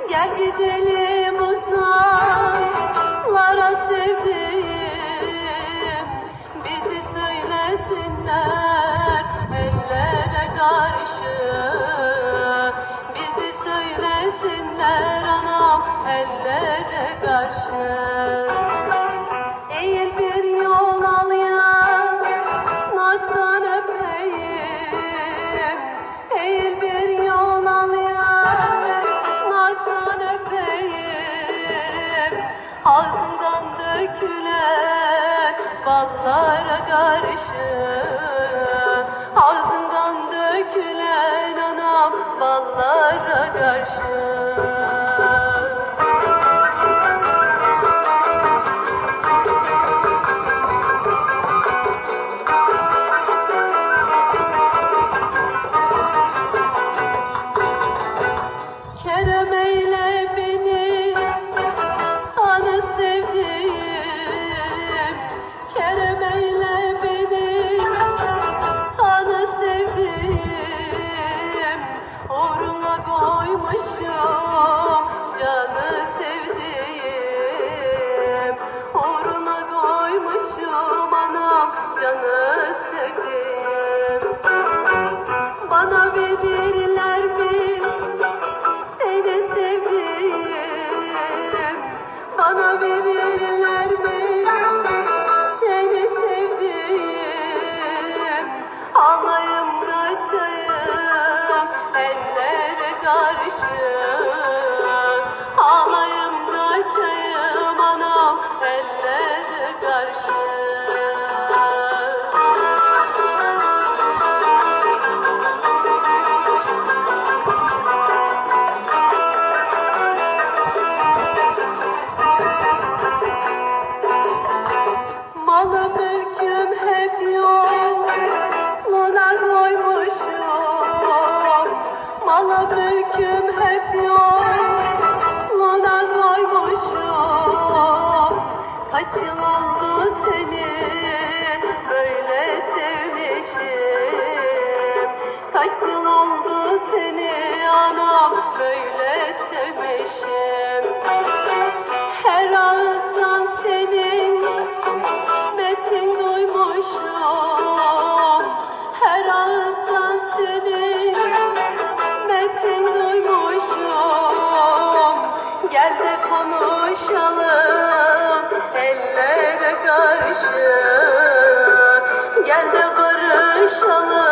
Gel gidelim uzaklara sevdiğim, bizi söylesinler ellere karşı. Bizi söylesinler anam ellere karşı. Eğil bir yol al yanaktan öpeyim. Eğil bir yol al yanaktan öpeyim. Ağzından dökülen ballara karşı. Ağzından dökülen anam ballara karşı. Kerem eyle beni tanı sevdiğim, Kerem eyle beni tanı sevdiğim. Uğruna koymuşum canı sevdiğim, uğruna koymuşum anam canı sevdiğim. Bana verirler mi seni sevdiğim, bana verirler mi seni sevdiğim. Ağlayım kaçayım ellere karşı, ağlayım kaçayım anam ellere karşı. Malı mülküm hep yoluna koymuşum, malı mülküm hep yoluna koymuşum. Kaç yıl oldu seni böyle sevmişim, kaç yıl oldu seni anam böyle sevmişim. Her ağızdan senin metin duymuşum, her ağızdan senin metin duymuşum. Gel de konuşalım ellere karşı, gel de barışalım